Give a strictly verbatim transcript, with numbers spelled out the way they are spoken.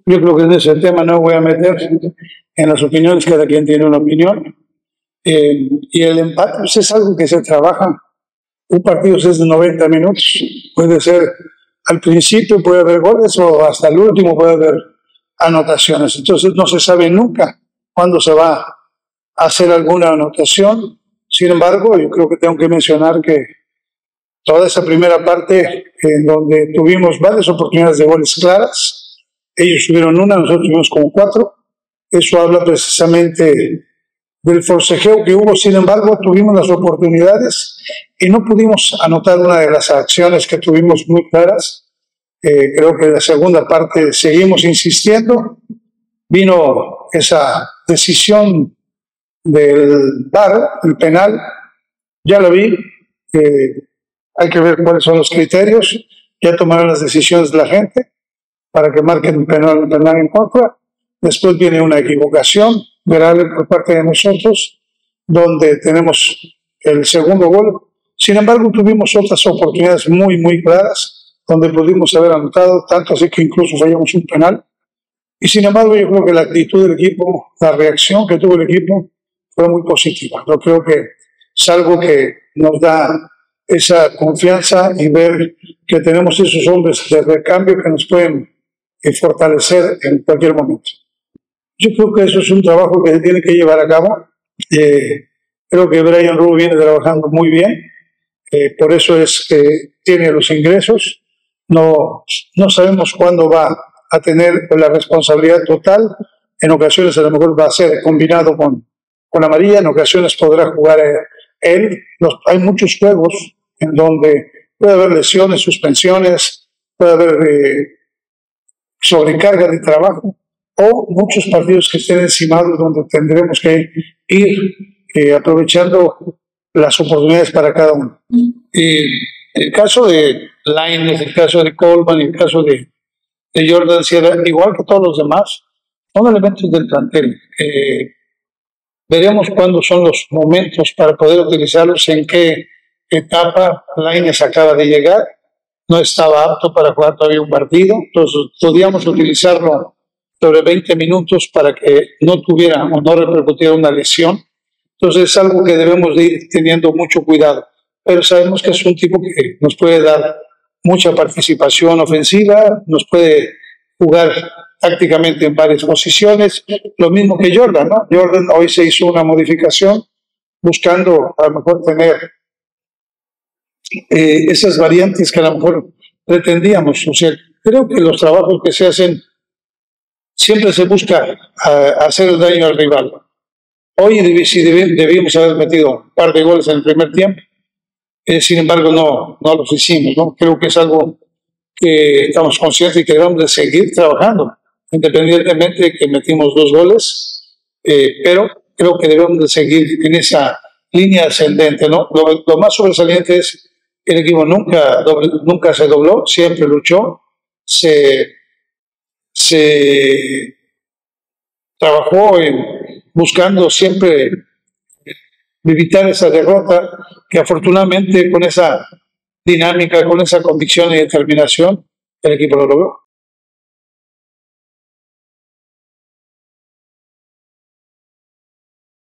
Yo creo que en ese tema no voy a meter en las opiniones, cada quien tiene una opinión. Eh, y el empate pues, es algo que se trabaja. Un partido es de noventa minutos, puede ser al principio, puede haber goles o hasta el último puede haber anotaciones. Entonces no se sabe nunca cuándo se va a hacer alguna anotación. Sin embargo, yo creo que tengo que mencionar que toda esa primera parte en donde tuvimos varias oportunidades de goles claras, ellos tuvieron una, nosotros tuvimos como cuatro. Eso habla precisamente del forcejeo que hubo. Sin embargo, tuvimos las oportunidades y no pudimos anotar una de las acciones que tuvimos muy claras. Eh, creo que en la segunda parte seguimos insistiendo. Vino esa decisión del V A R, el penal, ya lo vi. Eh, hay que ver cuáles son los criterios. Ya tomaron las decisiones de la gente para que marquen un penal, un penal en contra. Después viene una equivocación grave por parte de nosotros, donde tenemos el segundo gol. Sin embargo, tuvimos otras oportunidades muy, muy claras, donde pudimos haber anotado, tanto así que incluso fallamos un penal. Y sin embargo, yo creo que la actitud del equipo, la reacción que tuvo el equipo, fue muy positiva. Yo creo que es algo que nos da esa confianza y ver que tenemos esos hombres de recambio que nos pueden eh, fortalecer en cualquier momento. Yo creo que eso es un trabajo que se tiene que llevar a cabo. Eh, creo que Brian Rubio viene trabajando muy bien, eh, por eso es que tiene los ingresos. No, no sabemos cuándo va a tener la responsabilidad total. En ocasiones a lo mejor va a ser combinado con, con Amarilla, en ocasiones podrá jugar él. Los, hay muchos juegos en donde puede haber lesiones, suspensiones, puede haber eh, sobrecarga de trabajo, o muchos partidos que estén encimados donde tendremos que ir eh, aprovechando las oportunidades para cada uno. Eh, el caso de Lainez, el caso de Coleman, el caso de, de Jordan Sierra, igual que todos los demás, son elementos del plantel. Eh, veremos cuándo son los momentos para poder utilizarlos, en qué etapa. Lainez acaba de llegar, no estaba apto para jugar todavía un partido, entonces podíamos utilizarlo sobre veinte minutos para que no tuviera o no repercutiera una lesión. Entonces es algo que debemos de ir teniendo mucho cuidado, pero sabemos que es un tipo que nos puede dar mucha participación ofensiva, nos puede jugar tácticamente en varias posiciones, lo mismo que Jordan, ¿no? Jordan hoy se hizo una modificación buscando a lo mejor tener eh, esas variantes que a lo mejor pretendíamos. O sea, creo que los trabajos que se hacen siempre se busca a, hacer daño al rival. Hoy debí, sí, debí, debíamos haber metido un par de goles en el primer tiempo, eh, sin embargo no, no los hicimos, ¿no? Creo que es algo que estamos conscientes y que debemos de seguir trabajando, independientemente de que metimos dos goles, eh, pero creo que debemos de seguir en esa línea ascendente, ¿no? Lo, lo más sobresaliente es que el equipo nunca, doble, nunca se dobló, siempre luchó, se, se trabajó en buscando siempre evitar esa derrota, que afortunadamente con esa dinámica, con esa convicción y determinación, el equipo lo logró.